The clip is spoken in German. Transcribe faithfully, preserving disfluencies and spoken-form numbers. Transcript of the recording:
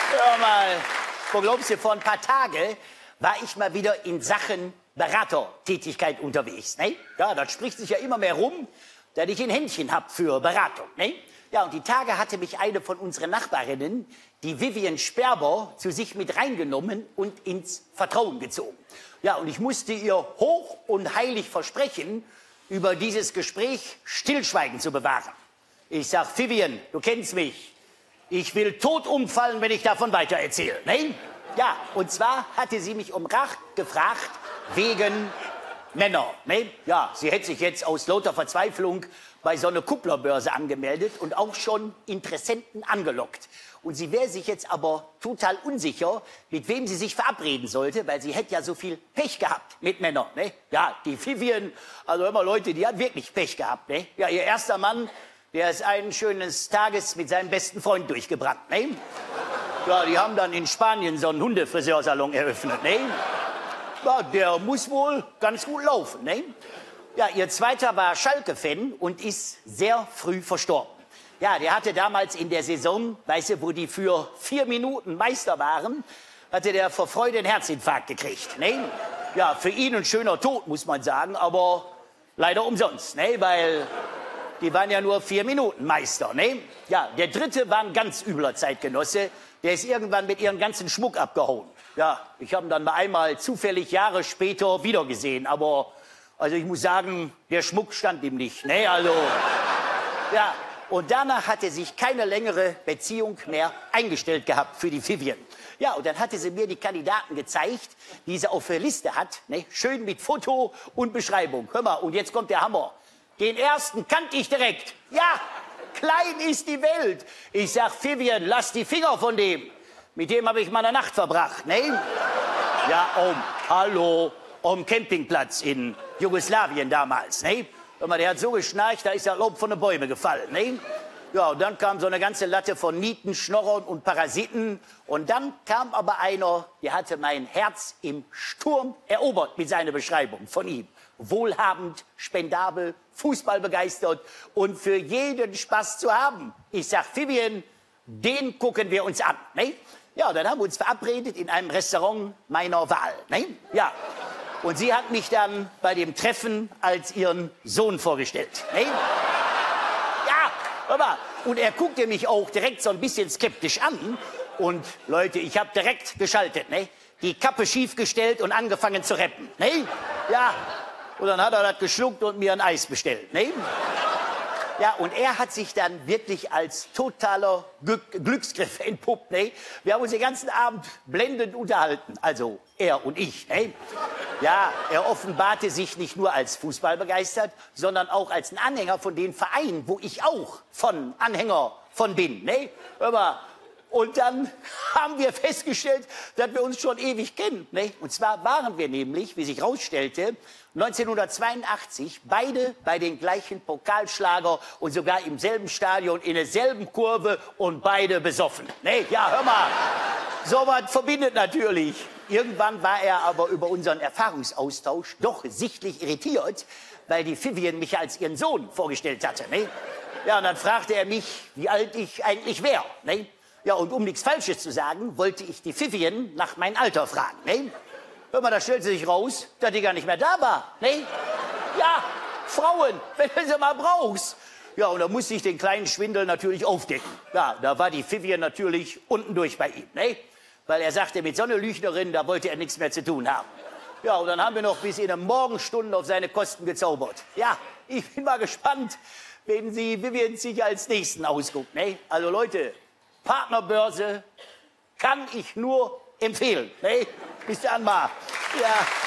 Hör mal, wo glaubst du, vor ein paar Tagen war ich mal wieder in Sachen Beratertätigkeit unterwegs. Ne? Ja, das spricht sich ja immer mehr rum, dass ich ein Händchen hab für Beratung. Ne? Ja, und die Tage hatte mich eine von unseren Nachbarinnen, die Vivian Sperber, zu sich mit reingenommen und ins Vertrauen gezogen. Ja, und ich musste ihr hoch und heilig versprechen, über dieses Gespräch Stillschweigen zu bewahren. Ich sag, Vivian, du kennst mich. Ich will tot umfallen, wenn ich davon weitererzähle. Ne? Ja, und zwar hatte sie mich um Rat gefragt wegen Männer. Ne? Ja, sie hätte sich jetzt aus lauter Verzweiflung bei so einer Kupplerbörse angemeldet und auch schon Interessenten angelockt. Und sie wäre sich jetzt aber total unsicher, mit wem sie sich verabreden sollte, weil sie hätte ja so viel Pech gehabt mit Männern. Ne? Ja, die Vivian, also immer Leute, die hat wirklich Pech gehabt. Ne? Ja, ihr erster Mann, der ist eines schönen Tages mit seinem besten Freund durchgebrannt. Ne? Ja, die haben dann in Spanien so einen Hundefriseursalon eröffnet. Ne? Ja, der muss wohl ganz gut laufen. Ne? Ja, ihr zweiter war Schalke-Fan und ist sehr früh verstorben. Ja, der hatte damals in der Saison, weißt du, wo die für vier Minuten Meister waren, hatte der vor Freude einen Herzinfarkt gekriegt. Ne? Ja, für ihn ein schöner Tod, muss man sagen, aber leider umsonst, ne? Weil die waren ja nur vier Minuten Meister. Ne? Ja, der dritte war ein ganz übler Zeitgenosse, der ist irgendwann mit ihrem ganzen Schmuck abgehauen. Ja, ich habe ihn dann mal einmal zufällig Jahre später wiedergesehen, aber also ich muss sagen, der Schmuck stand ihm nicht. Ne? Also, ja. Und danach hatte sich keine längere Beziehung mehr eingestellt gehabt für die Vivian. Ja, und dann hatte sie mir die Kandidaten gezeigt, die sie auf der Liste hat. Ne? Schön mit Foto und Beschreibung. Hör mal, und jetzt kommt der Hammer. Den ersten kannte ich direkt. Ja, klein ist die Welt. Ich sag, Vivian, lass die Finger von dem. Mit dem habe ich mal eine Nacht verbracht. Ne? Ja, um, hallo, um Campingplatz in Jugoslawien damals. Ne? Hör mal, der hat so geschnarcht, da ist das Laub von den Bäumen gefallen. Ne? Ja, und dann kam so eine ganze Latte von Nieten, Schnorrern und Parasiten. Und dann kam aber einer, der hatte mein Herz im Sturm erobert mit seiner Beschreibung von ihm. Wohlhabend, spendabel, fußballbegeistert und für jeden Spaß zu haben. Ich sag, Vivian, den gucken wir uns an. Ne? Ja, dann haben wir uns verabredet in einem Restaurant meiner Wahl. Ne? Ja. Und sie hat mich dann bei dem Treffen als ihren Sohn vorgestellt. Ne? Ja, hör mal. Und er guckte mich auch direkt so ein bisschen skeptisch an. Und Leute, ich habe direkt geschaltet. Ne? Die Kappe schief gestellt und angefangen zu rappen. Ne? Ja. Und dann hat er das geschluckt und mir ein Eis bestellt. Ne? Ja, und er hat sich dann wirklich als totaler Glück Glücksgriff entpuppt. Ne? Wir haben uns den ganzen Abend blendend unterhalten. Also er und ich. Ne? Ja, er offenbarte sich nicht nur als Fußballbegeistert, sondern auch als ein Anhänger von den Vereinen, wo ich auch von Anhänger von bin. Ne? Hör mal. Und dann haben wir festgestellt, dass wir uns schon ewig kennen. Ne? Und zwar waren wir nämlich, wie sich herausstellte, neunzehnhundertzweiundachtzig beide bei den gleichen Pokalschlager und sogar im selben Stadion, in derselben Kurve und beide besoffen. Ne? Ja, hör mal, so was verbindet natürlich. Irgendwann war er aber über unseren Erfahrungsaustausch doch sichtlich irritiert, weil die Vivian mich als ihren Sohn vorgestellt hatte. Ne? Ja, und dann fragte er mich, wie alt ich eigentlich wäre. Ne? Ja, und um nichts Falsches zu sagen, wollte ich die Vivian nach meinem Alter fragen. Ne? Hör mal, da stellte sich raus, dass die gar nicht mehr da war. Ne? Ja, Frauen, wenn du sie mal brauchst. Ja, und da musste ich den kleinen Schwindel natürlich aufdecken. Ja, da war die Vivian natürlich unten durch bei ihm. Ne? Weil er sagte, mit so einer Lügnerin, da wollte er nichts mehr zu tun haben. Ja, und dann haben wir noch bis in den Morgenstunden auf seine Kosten gezaubert. Ja, ich bin mal gespannt, wenn sie Vivian sich als Nächsten ausguckt. Ne? Also Leute, Partnerbörse kann ich nur empfehlen. Ne? Bis dann mal. Ja.